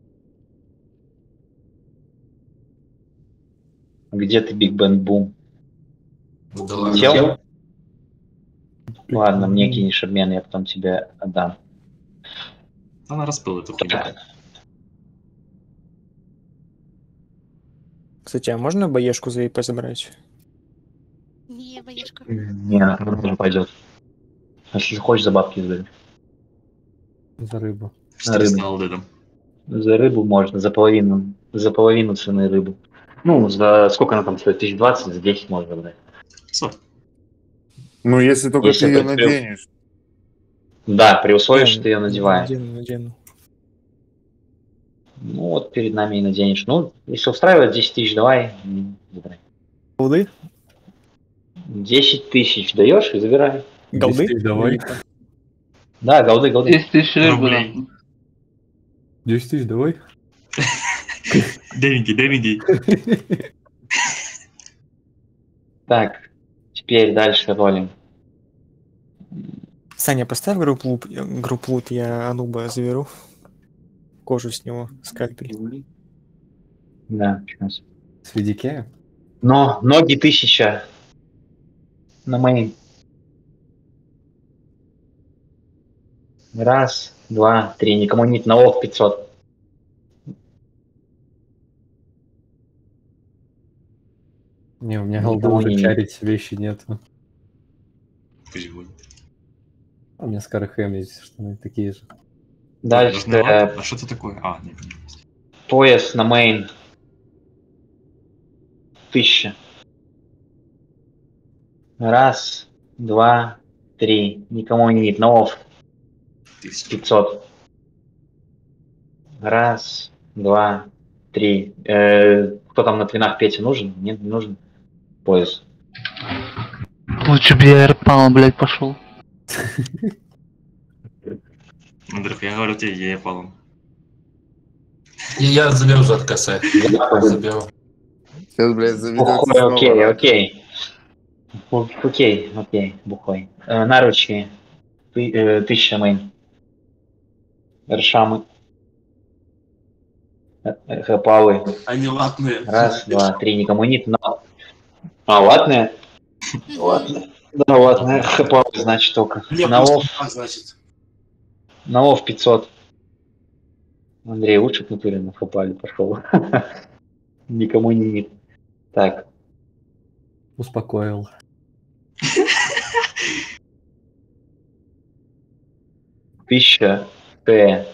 Где ты, Big Ben Boom? Да Сел? Ладно, мне кинешь обмен, я потом тебе отдам. Она распыла эту хуйню. Кстати, а можно боешку за ИП забрать? Не, боешка. Не, она пойдет. Если хочешь, за бабки забери. За рыбу. За рыбу. За рыбу можно, за половину. За половину цены рыбу. Ну, за сколько она там стоит? тысяч двадцать, за десять можно брать. Ну, если только Если ты ее это при- наденешь. Да, при условии, Да, что ты ее надеваешь. Надену, надену. Ну вот перед нами и наденешь. Ну, если устраивает десять тысяч, давай. м, забирай. Голды? десять тысяч даешь и забирай. Голды? десять тысяч давай. Да, голды, голды. десять тысяч Рублей. рублей. десять тысяч давай. Деньги, деньги. Так, теперь дальше ролим. Саня, поставь групп лут, групп лут, я Ануба заберу. Кожу с него, скальпель. Да, сейчас. С видикея? Но ноги тысяча. На моей. Раз, два, три. Никому нет на ов пятьсот. Не, у меня Никому голды уже не- чарить вещи нету. Пусть будет. А у меня скархэм есть, что они такие же. Дальше Нужны э, латы? А что это такое? А, не понимаю. пояс на мейн. Тысяча. Раз, два, три. Никому не нет на ов. пятьсот. Раз, два, три. Э, кто там на твинах Петя нужен? Нет, не нужен. Пояс. Лучше бы я эрпал, блядь, пошел. Андрюх, я говорю тебе, я палом. И я заберу за откоса. Заберу. Сейчас, блядь, заведется Бухой, снова. окей, окей. О- Окей, окей, бухой. Э, наручи. Ты, э, тысяча мейн. Ршамы. Э, э, Хэпалы. Они латные. Раз, два, три. Никому нет, но... А, латные? Ладно. Да, ладно. Хэпалы, значит, только. Мне На просто ов, так, значит. на ов пятьсот. Андрей, лучше к натуре на хэпали пошел. Никому не нет. Так. Успокоил. Тысяча Т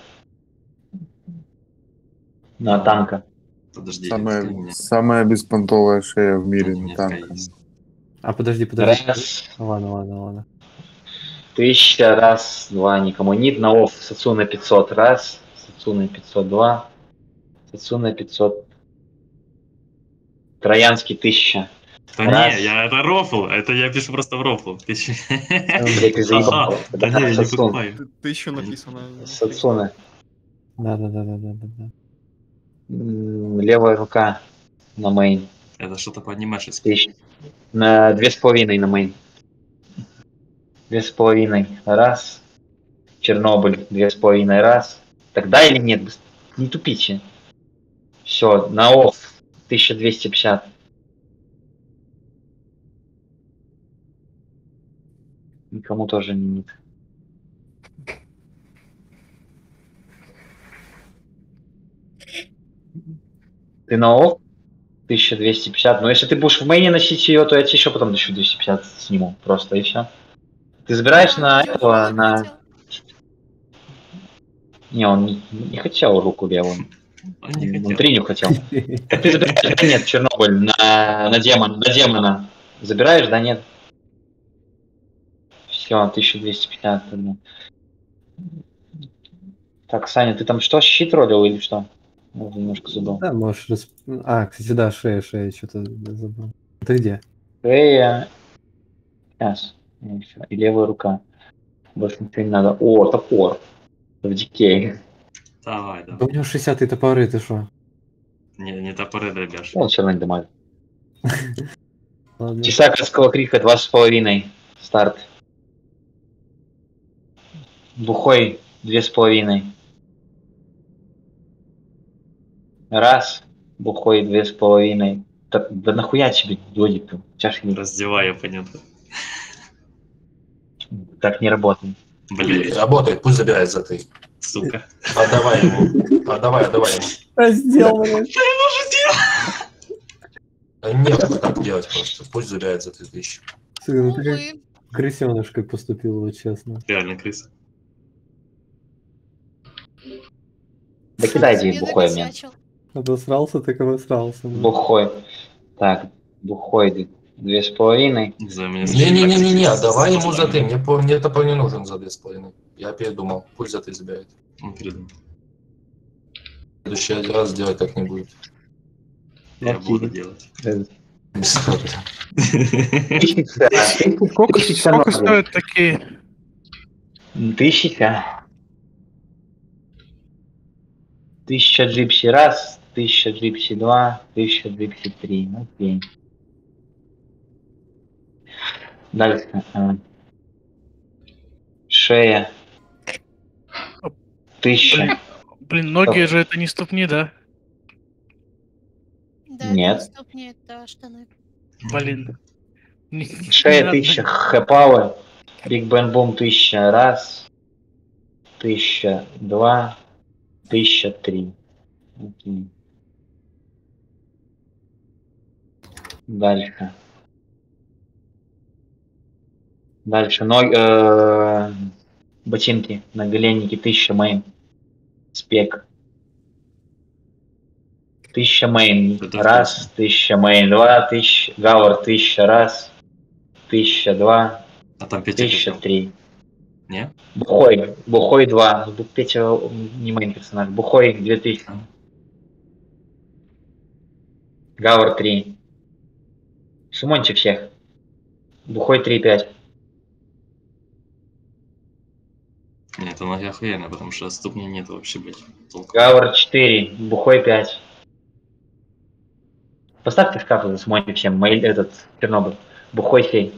на танка. Подожди, Самая, самая беспонтовая шея в мире на танка. А подожди, подожди. Раз. Ладно, ладно, ладно. Тысяча, раз, два, никому нет. На оф Сацуна пятьсот, раз. Сацуна пятьсот два. Сацуна пятьсот. Троянский тысяча. Да Раз. не, я это рофл, это я пишу просто в рофл. Ты че- Блядь, ты заебал. Ага, Да не, я не Сацун. покупаю. Ты еще написано. Сацуна. Да, да, да, да, да, да, да. М, Левая рука на мейн. Это что-то по анимеши. Тысяч. На две с половиной на мейн. Две с половиной. Раз. Чернобыль. Две с половиной. Раз. Тогда или нет? Быс- Не тупите. Все, на офф. тысяча двести пятьдесят. Никому тоже не нет. Ты на офф? тысяча двести пятьдесят. Но если ты будешь в мейне носить ее, то я тебе еще потом тысяча двести пятьдесят сниму. Просто и все. Ты забираешь на этого, на... Не, он не, не хотел руку левую. Он не Он хотел. триню хотел. Так ты забираешь, нет, Чернобыль, на, на демона, на демона. Забираешь, да, нет? Все, тысяча двести пятьдесят тогда. Так, Саня, ты там что, щит ролил или что? Я немножко забыл. Да, можешь... рас- А, кстати, да, шея, шея, что-то забыл. Ты где? Шея. Сейчас. И всё. И левая рука. Больше ничего не надо. О, топор. В дикей. Давай, Да у давай. него шестидесятые топоры, ты что? Не, не топоры добьешь. Он все равно не дамаг. Ладно. Часа Косского крика два с половиной. Старт. Бухой две с половиной. Раз. Бухой две с половиной. Так, да нахуя тебе додик-то? Чашки Раздеваю оппонента. так не работает. Блин, Работает, пусть забирает за ты. сука. Отдавай ему. Отдавай, отдавай ему. Раздел, блядь. Что я уже делал? Нет, так делать просто. Пусть забирает за три тысячи. Сука, ну ты как Увы. крысенышкой поступил, вот честно. Реально крыса. Да кидайте Не бухой мне. накосячил. Обосрался, так обосрался. ну. Бухой. Так, бухой две с половиной. За меня Не-не-не-не, отдавай ему за ты. Мне, по- мне топор не нужен за две с половиной. Я передумал. Пусть за ты забирает. Он передумал. В следующий раз делать так не будет. Я буду делать. Тысяча. Сколько, Тысяча сколько ноль. стоят такие? Тысяча. Тысяча джипси раз, тысяча джипси два, тысяча джипси три. Окей. Дальше. а, Шея. Тысяча. Блин, ноги же это не ступни, да? Да, Нет. это не ступни, это штаны. Блин. Не- не Шея надо. тысяча. Хэпауэр. Биг Бен Бум тысяча раз. Тысяча два. Тысяча три. Окей. Дальше. Дальше. Ноги, э, ботинки. Наголенники. Тысяча мейн. Спек. Тысяча мейн. Это Раз. Тысяча мейн. Два. Тысяча. Гавар. Тысяча раз. Тысяча два. А там Петя Тысяча хотел. три. Не? Бухой. Бухой два. Ну, Петя не мейн персонаж. Бухой две тысячи. Гавар три. Сумоньте всех. Бухой три пять. Нет, это нафиг охуенно, потому что ступни нет вообще, блядь. Толку. Гавар четыре. Бухой пять. Поставьте в шкаф, сумоньте всем. Мейл этот Чернобыль. Бухой семь.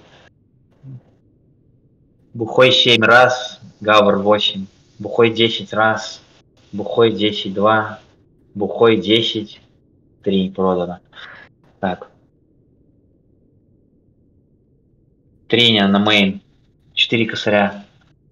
Бухой семь раз. Гавар восемь. Бухой десять раз. Бухой десять два. Бухой десять три продано. Так. Триня на мейн. четыре косаря.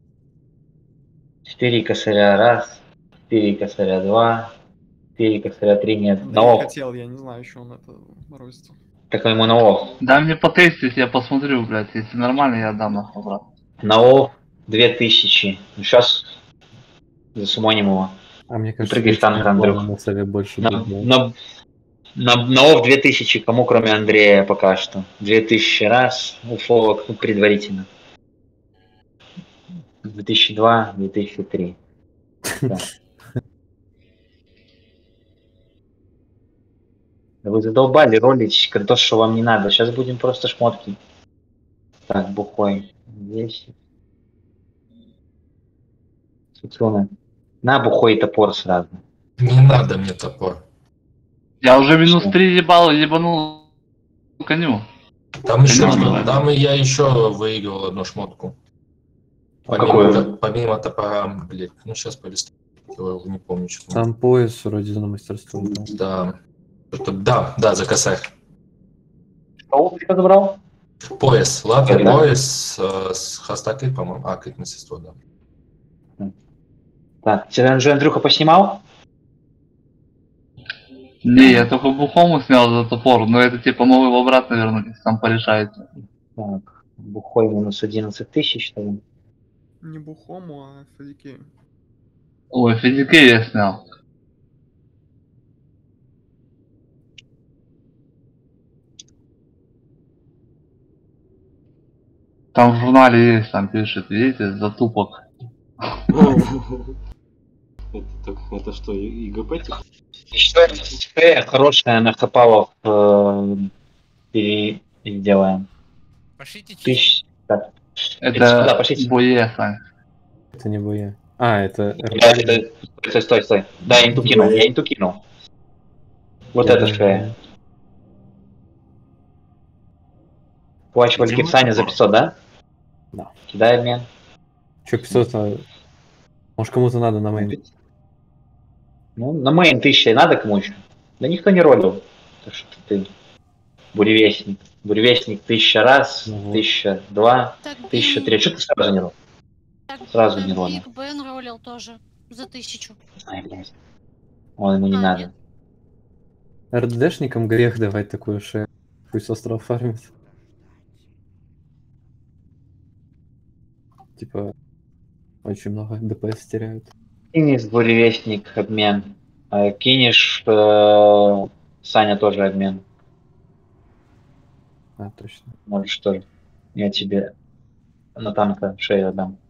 четыре косаря раз. четыре косаря два. четыре косаря три нет. Да На не ов. хотел, я не знаю, еще он это морозится. Так ему на ов. Дай мне потестить, я посмотрю, блядь. Если нормально, я отдам нахуй обратно. На ов две тысячи. Ну сейчас засумоним его. А мне И кажется, прыгай в танк, Андрюх. на сове больше На, будет. на, на, на ов две тысячи, кому кроме Андрея пока что. две тысячи раз, уфолог, ну, предварительно. две тысячи два, две тысячи три. Да. Да вы задолбали ролить то, что вам не надо. Сейчас будем просто шмотки. Так, бухой. Здесь. Суцуна. На бухой топор сразу. Не надо мне топор. Я уже минус три ебал, ебанул коню. Там еще, Не надо. там и я еще выигрывал одну шмотку. Помимо, Какую? то- помимо топора, блядь, ну сейчас полистаю, не помню, что там. Там пояс вроде за мастерство. да. Да. Это- да, да, за косарь. Что ты забрал? Пояс, ладно, Да. пояс э, с хастакой, по-моему. А, как мастерство, да. Так, тебя уже Андрюха поснимал? Не, я только бухому снял за топор, но это типа новый в обратно вернулись, там порешается. Так, бухой минус одиннадцать тысяч, что ли? Не бухому, а Фадикею. Ой, физики я снял. Там в журнале есть, там пишет, видите, затупок. Это, это что, ИГП типа? Еще хорошая нахапала в э, переделаем. Пошлите Тысяч. Так. Это Да, пошлите. Буе, Сань. Это не Буе. А, это... Да, это... Стой, стой, стой. Да, я инту кинул, я инту кинул. Вот Я это даже- шея. Плащ Валькир Саня за пятьсот, да? Да. Кидай обмен. Че, пятьсот, а... Может, кому-то надо на мейн? Ну, на мейн тысяча надо кому еще? Да никто не ролил. Так что ты... Буревестник. Буревестник тысяча раз, Угу. тысяча два, Так, тысяча Бин- три. Что ты сразу не ролил? Сразу не ролил. Биг Бен ролил тоже за тысячу. Ай, блядь. Он ему не А, надо. РДшникам грех давать такую шею. Пусть остров фармит. Типа, очень много ДПС теряют. Кинешь буревестник обмен. А кинешь э, Саня тоже обмен. А, точно. Можешь тоже. Я тебе на танка шею отдам.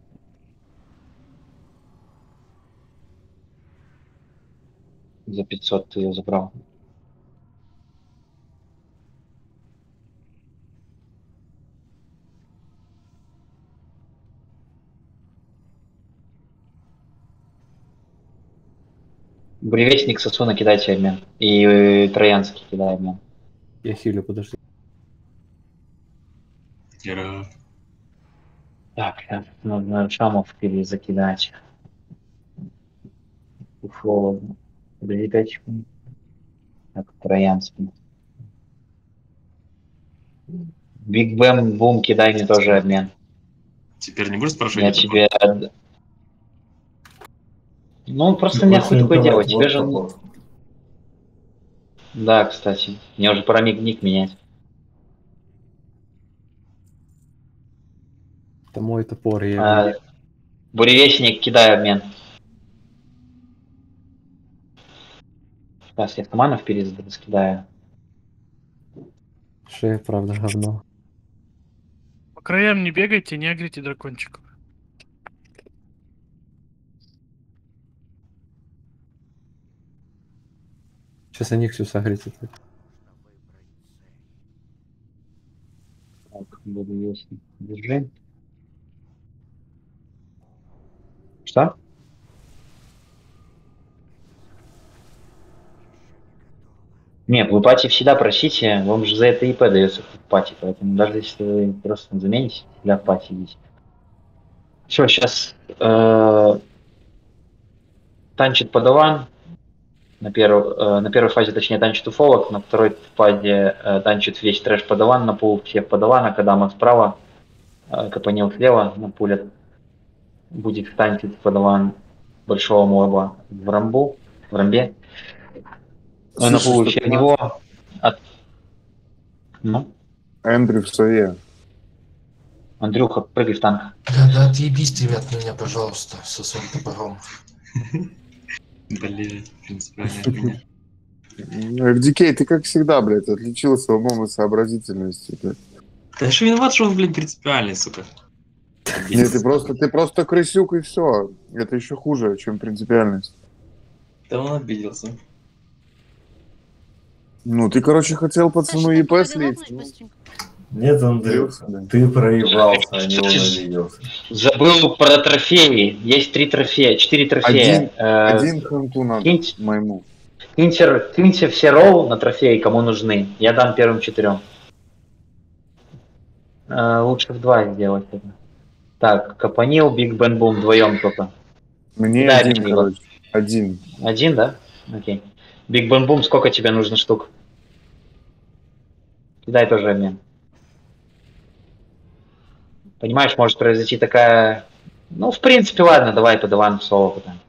За пятьсот ты ее забрал. Буревестник Сосуна кидайте обмен. И э, Троянский кидай обмен. Я хилю, подожди. Гера. Так, нужно шамов перезакидать. Уфо. Подожди пять секунд. Так, Троянский. Биг Бэм Бум кидай мне тоже обмен. Теперь не будешь спрашивать? Я тебе... отд- Ну, просто не хуй такое делать. Тебе же... Да, кстати. Мне уже пора ник ник менять. Это мой топор, я... А, буревестник, кидай обмен. Сейчас я автоманов перескидаю. Шея, правда, говно. По краям не бегайте, не агрите дракончиков. Сейчас они все согреты. Так, буревестник. Держи. Что? Не, в пати всегда просите, вам же за это ИП дается в пати, поэтому даже если вы просто замените, всегда в пати идите. Все, сейчас э, танчит подаван. На, перв, э, на первой фазе, точнее, танчит уфолог, на второй фазе э, танчит весь трэш подаван, на пул всех подавана, Кадама справа, э, Капанил слева, на пуле будет танчить подаван большого моба в рамбу, в рамбе. Ну, на пул еще в него. От... Ну? Эндрю в сове. Андрюха, прыгай в танк. Да, да, отъебись ты от меня, пожалуйста, со своим топором. Блин, в принципе, они от меня. эф ди кей, ты как всегда, блядь, отличился умом и сообразительностью. Блядь. Да что виноват, что он, блин, принципиальный, сука. Нет, ты просто, ты просто крысюк и все. Это еще хуже, чем принципиальность. Да он обиделся. Ну, ты, короче, хотел пацану ИП слить. Нет, Андрюх, ты проебался, а не он обиделся. Забыл про трофеи. Есть три трофея, четыре трофея. Один, Э, один ханку надо киньте, моему. киньте, киньте все ролл на трофеи, кому нужны. Я дам первым четырем. Э, лучше в два сделать это. Так, Капанил, Биг Бен Бум вдвоем только. Мне Да, один, Биг. короче. Один. Один, да? Окей. Биг Бен Бум, сколько тебе нужно штук? Кидай тоже обмен. Понимаешь, может произойти такая... Ну, в принципе, ладно, давай подаваем соло потом.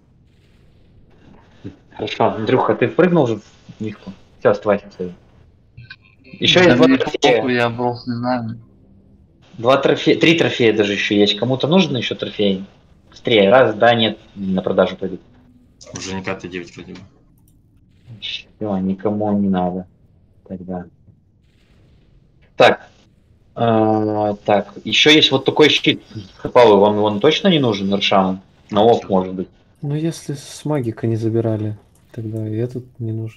Хорошо. Андрюха, ты впрыгнул уже в нишку? Все, оставайся в своей. Еще Да есть два мне трофея. похуй, я просто не знаю. Два трофея, три трофея даже еще есть. Кому-то нужно еще трофей? Быстрее. Раз, да, нет, на продажу пойдут. Уже не пятый девять вроде бы. Все, никому не надо. Тогда. Так. А, так, еще есть вот такой щит. Хапавы, вам он точно не нужен, Иршам? На офф, может быть. Ну, если с магика не забирали, тогда и этот не нужен.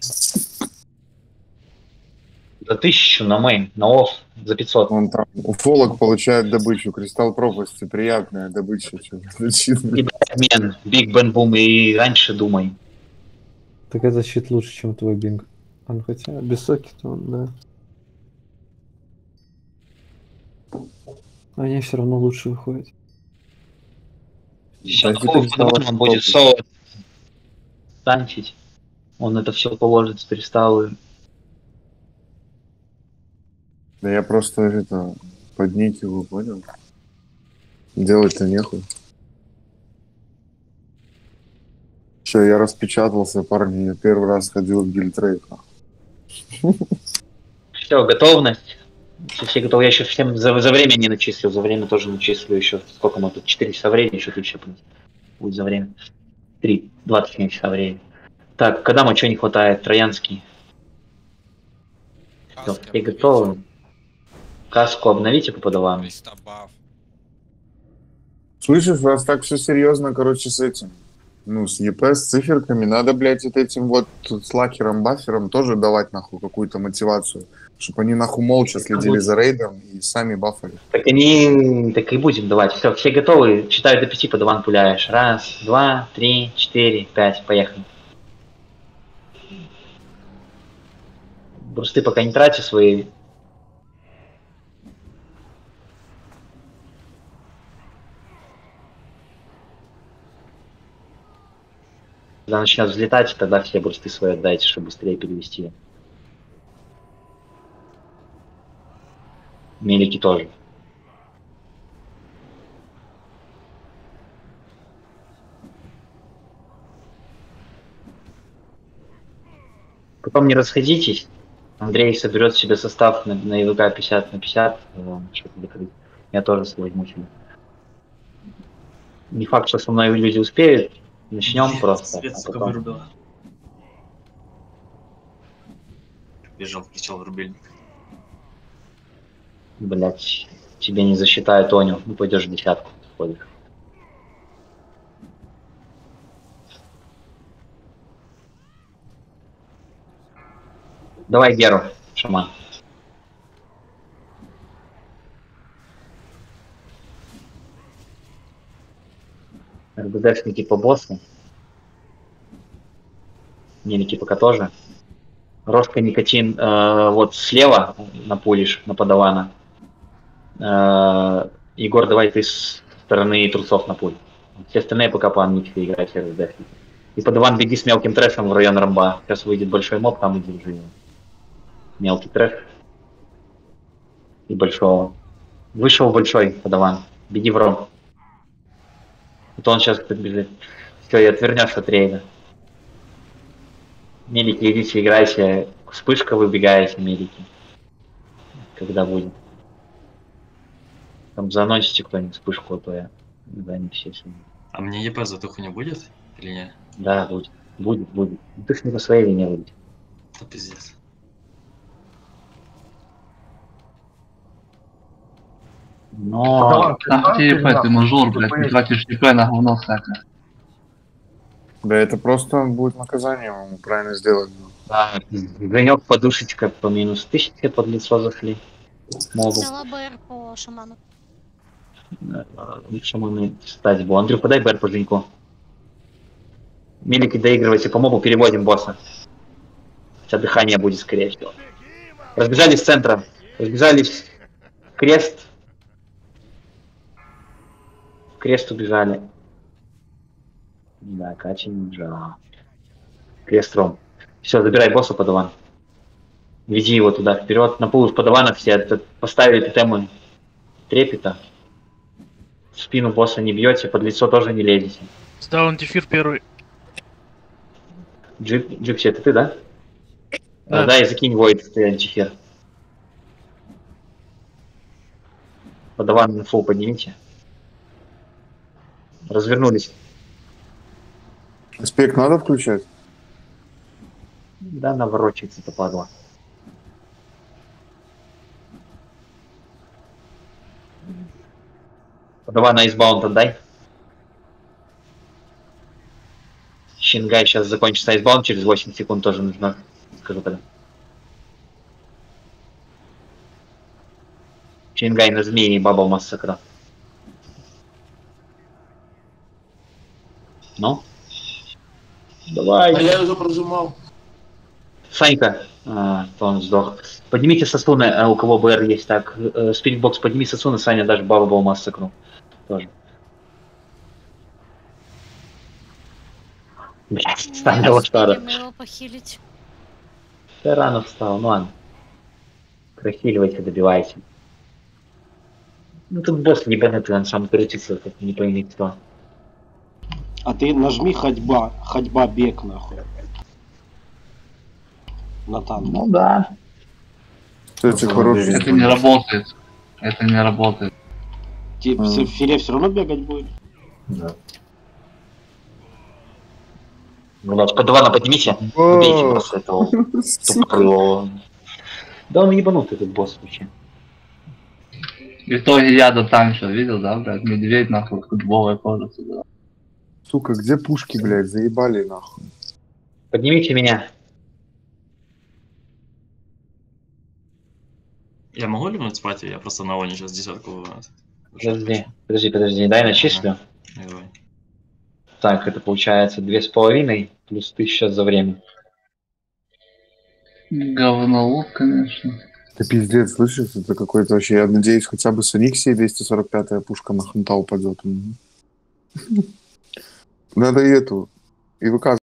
За тысячу на мейн, на офф, за пятьсот. Он там, уфолог получает добычу, кристалл пропасти, приятная добыча. И обмен, Биг Бен Бум, и раньше думай. Так этот щит лучше, чем твой бинг. Он хотя без соки-то он, да. Они все равно лучше выходят. Он будет соло танчить. Он это все положит с кристаллы. Да я просто это поднять его, понял? Делать-то нехуй. Все, я распечатался, парни. Я первый раз ходил в гильтрейка. Все, готовность. Все, все готовы. Я еще всем за, за время не начислил. За время тоже начислю еще. Сколько мы тут? четыре часа времени еще тут еще будет за время. три, двадцать часа времени. Так, когда мы что не хватает? Троянский. Все, все готовы. Каску обновите по подавам. Слышишь, раз так все серьезно, короче, с этим. Ну, с ЕП, с циферками, надо, блядь, вот этим вот с лакером, бафером тоже давать, нахуй, какую-то мотивацию. Чтобы они, нахуй, молча следили за рейдом и сами бафали. Так они... Так и будем давать. Все, все готовы. Считаю до пяти, подаван пуляешь. Раз, два, три, четыре, пять. Поехали. Брусты пока не трати свои. Когда начнет взлетать, тогда все брусты свои отдайте, чтобы быстрее перевести. Мелики тоже. Потом не расходитесь. Андрей соберет себе состав на, на ИВК пятьдесят на пятьдесят. Я тоже свой возьму себе. Не факт, что со мной люди успеют. Начнем просто. Свет, а сука, потом... вырубила. Бежал, включал рубильник. Блять, тебе не засчитают Тоню. Ну пойдешь в десятку сходишь. Давай Геру, шаман. РБДшники по боссу. Мелики пока тоже. Рожка никотин э, вот слева на пулиш, на подавана. Э, Егор, давай ты с стороны трусов на пуль. Все остальные пока по анмитике играют в РБДшники. И подаван беги с мелким трэшем в район рамба. Сейчас выйдет большой моб, там и держи его. Мелкий трэш. И большого. Вышел большой подаван. Беги в ром. Вот он сейчас бежит. Все, и отвернешь от рейда. Мелики, идите, играйте. Вспышка, выбегаете, мелики. Когда будет. Там заносите кто-нибудь вспышку, а то я... Да, не все сюда. А мне ЕП за туху не будет? Или нет? Да, будет. Будет, будет. Ты ж не по своей вине будет. Это пиздец. Но... Ах ты ЕП, ты мажор, блядь, ты тратишь ЕП на говно всякое. Да это просто будет наказанием, ему правильно сделать. Да, Женек, подушечка по минус тысяче под лицо зашли. Могу. Взяла БР по шаману. Шаманы стать был. Андрюх, подай БР по Женьку. Мелики доигрывайте по мобу, переводим босса. Хотя дыхание будет скорее всего. Разбежались с центра. Разбежались в крест. В крест убежали. Да, Катя не убежала. Крест ром. Все, забирай босса, подаван. Веди его туда вперед. На полу подавана все поставили тотемы трепета. В спину босса не бьете, под лицо тоже не лезете. Сдал антифир первый. Джип, Джипси, это ты, да? Да. А, да, и закинь войд, ты антифир. Подаван на фул поднимите. Развернулись. Спек надо включать? Да, наворочается-то падла. Давай на айсбаунд отдай. Щенгай сейчас закончится айсбаунд, через восемь секунд тоже нужно. Скажу тогда. Щенгай на змеи и баба массакра. Ну? Давай. А я уже прожимал. Санька, а, то он сдох. Поднимите сосуны, а у кого БР есть. Так, спиритбокс, подними сосуны, Саня даже бабу массакру. Тоже. Блять, Саня лошара. его похилить. Ты рано встал, ну ладно. Прохиливайте, добивайте. Ну тут босс не понятно, он сам крутится, как не пойми кто. А ты нажми ходьба, ходьба бег нахуй. На танк. Ну да. Кстати, хороший. Это не работает. Это не работает. Типа, mm. Фире все равно бегать будет? Да. Блять, подвана поднимите. Убейте просто этого тупого. Да он ебанутый этот босс вообще. В итоге я дотанчил, видел, да, блядь? Медведь нахуй, футболая кожа сюда. Сука, где пушки, блядь? Заебали нахуй. Поднимите меня. Я могу ливнуть спать? Я просто на воне сейчас десятку. Подожди, подожди, подожди, дай начислю. Ага. Давай. Так, это получается две с половиной плюс тысяча за время. Говнолуд, конечно. Да пиздец, слышишь? Это какой-то вообще... Я надеюсь, хотя бы с Аниксией двести сорок пятая пушка на хунта упадет. Надо и эту. И выказывать.